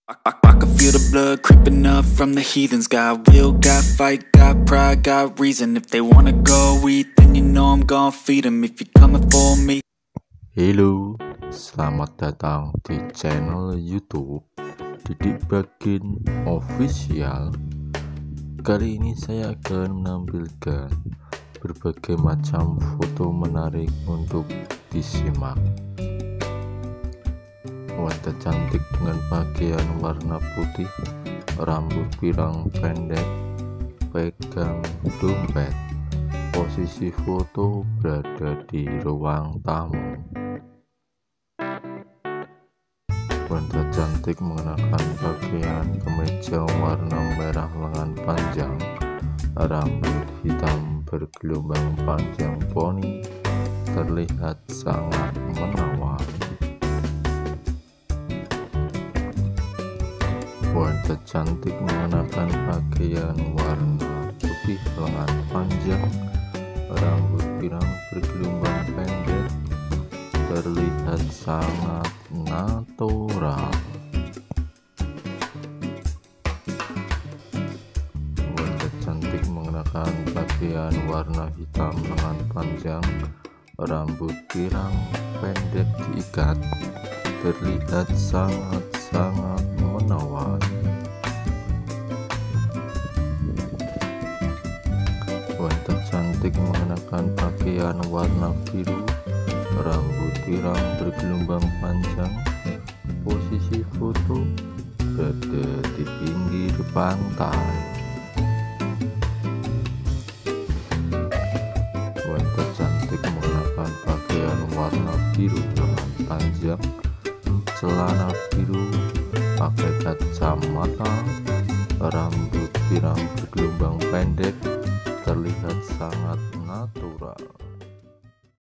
I can feel the blood creeping up from the heathens. Got will, got fight, got pride, got reason. If they wanna go eat, then you know I'm gonna feed them. If you're coming for me. Halo, selamat datang di channel YouTube Didik Bagin Official. Kali ini saya akan menampilkan berbagai macam foto menarik untuk disimak. Wanita cantik dengan pakaian warna putih, rambut pirang pendek, pegang dompet. Posisi foto berada di ruang tamu. Wanita cantik mengenakan pakaian kemeja warna merah lengan panjang, rambut hitam bergelombang panjang poni, terlihat sangat menawan. Wanita cantik mengenakan pakaian warna putih lengan panjang, rambut pirang bergelombang pendek, terlihat sangat natural. Wanita cantik mengenakan pakaian warna hitam lengan panjang, rambut pirang pendek diikat, terlihat sangat menawan. Wanita cantik mengenakan pakaian warna biru, rambut pirang bergelombang panjang. Posisi foto berada di pinggir pantai. Wanita cantik mengenakan pakaian warna biru lengan panjang, celana biru, pakai kacamata, rambut pirang bergelombang pendek, terlihat sangat natural.